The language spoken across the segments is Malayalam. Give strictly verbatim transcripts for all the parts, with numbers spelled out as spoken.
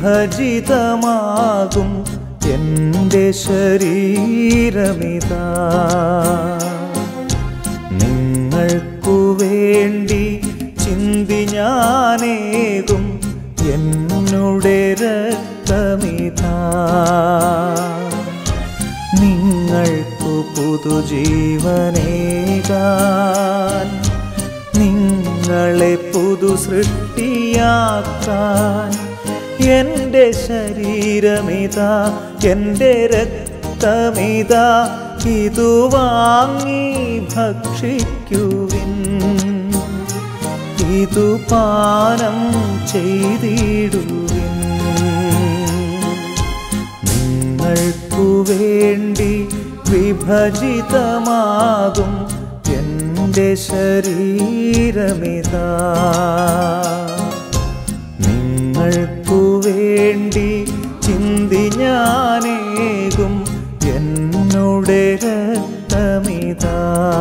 വിഭജിതമാകും എൻ്റെ ശരീരമിതാ. നിങ്ങൾക്കു വേണ്ടി ചിന്തി ഞാനേകും എന്നുടെ രക്തമിതാ. നിങ്ങൾക്കു പുതുജീവനേകാൻ, നിങ്ങളെ പുതു സൃഷ്ടിയാക്കാൻ എൻ്റെ ശരീരമിതാ, എൻ്റെ രക്തമിതാ. ഇതു വാങ്ങി ഭക്ഷിക്കുവിൻ, ഇതു പാനം ചെയ്തിടുവിൻ. നിങ്ങൾക്കു വേണ്ടി വിഭജിതമാകും എൻ്റെ ശരീരമിതാ. നിങ്ങൾക്കു വേണ്ടി ചിന്തി ഞാനേകും എന്നുടെ രക്തമിതാ.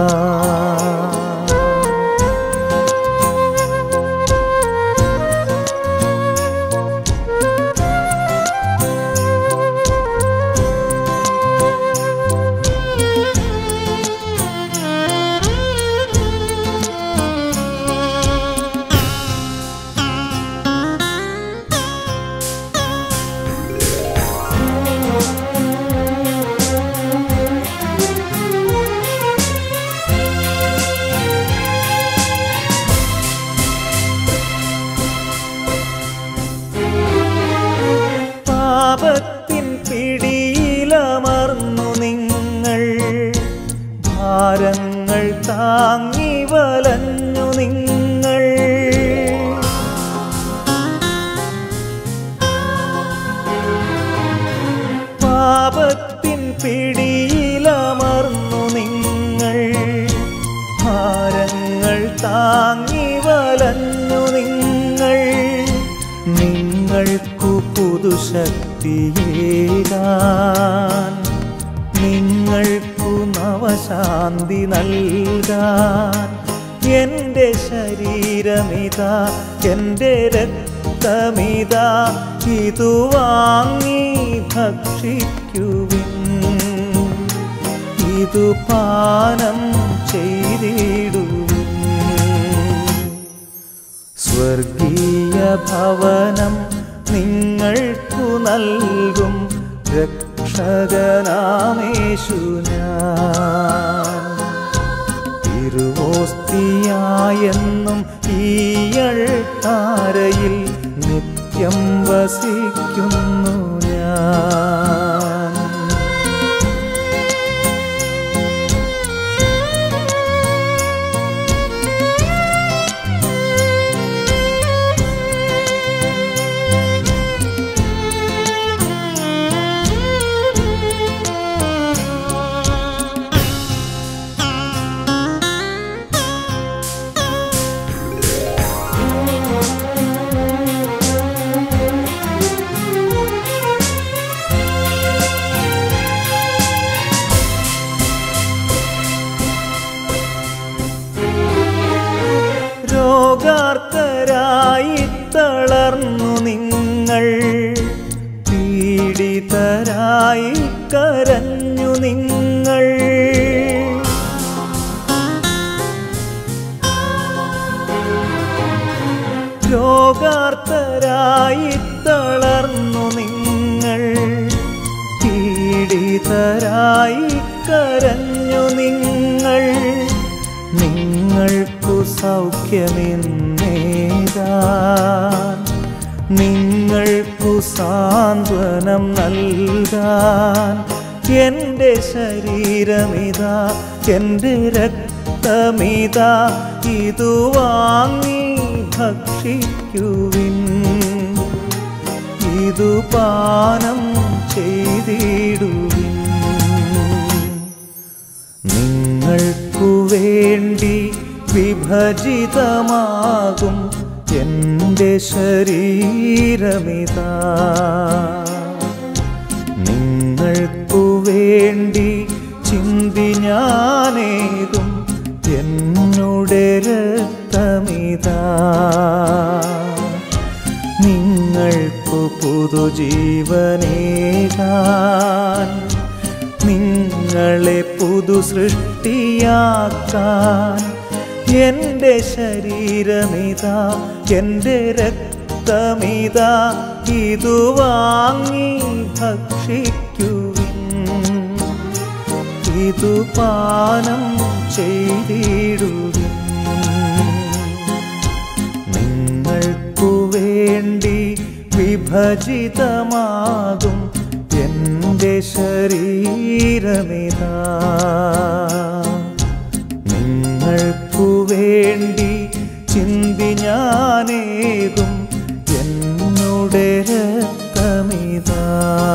പാപത്തിൻ പിടിയിലമർന്നു നിങ്ങൾ, ഭാരങ്ങൾ താങ്ങി വലഞ്ഞു നിങ്ങൾ. പാപത്തിൻ പിടിയിലമർന്നു നിങ്ങൾ, ഭാരങ്ങൾ താങ്ങി വലഞ്ഞു നിങ്ങൾ. നിങ്ങൾക്കു പുതുശക്തിയേകാൻ, നിങ്ങൾക്കു നവശാന്തി നൽകാൻ എൻ്റെ ശരീരമിതാ, എൻ്റെ രക്തമിതാ. ഇതു വാങ്ങി ഭക്ഷിക്കുവിൻ, ഇതു പാനം ചെയ്തിടുവിൻ. സ്വർഗീയ ഭവനം നിങ്ങൾക്കു നൽകും രക്ഷകനാമേശു ഞാൻ. തിരുവോസ്തിയായെന്നും ഈയൾത്താരയിൽ നിത്യം വസിക്കുന്നു ഞാൻ. രോഗാർത്തരായി തളർന്നു നിങ്ങൾ, പീഡിതരായി കരഞ്ഞു നിങ്ങൾ. രോഗാർത്തരായി തളർന്നു നിങ്ങൾ, പീഡിതരായി കരഞ്ഞു നിങ്ങൾ. നിങ്ങൾക്കു സൗഖ്യമെന്നേകാൻ, നിങ്ങൾക്കു സാന്ത്വനം നൽകാൻ എൻ്റെ ശരീരമിതാ, എൻ്റെ രക്തമിതാ. ഇതു വാങ്ങി ഭക്ഷിക്കുവിൻ, ഇതു പാനം ചെയ്തിടുവിൻ. നിങ്ങൾക്കു വേണ്ടി വിഭജിതമാകും എൻ്റെ ശരീരമിതാ. നിങ്ങൾക്കു വേണ്ടി ചിന്തി ഞാനേകും എന്നുടെ രക്തമിതാ. നിങ്ങൾക്കു പുതു പുതുജീവനേകാൻ നിങ്ങളെ പുതു സൃഷ്ടിയാക്കാൻ എൻ്റെ ശരീരമിതാ എൻ്റെ രക്തമിതാ ഇതു വാങ്ങി ഭക്ഷിക്കുവിൻ ഇതു പാനം ചെയ്തിടുവിൻ നിങ്ങൾക്കു വേണ്ടി വിഭജിതമാകും എൻ്റെ ശരീരമിതാ നിങ്ങൾക്കു വേണ്ടി ചിന്തി ഞാനേകും എന്നുടെ രക്തമിതാ.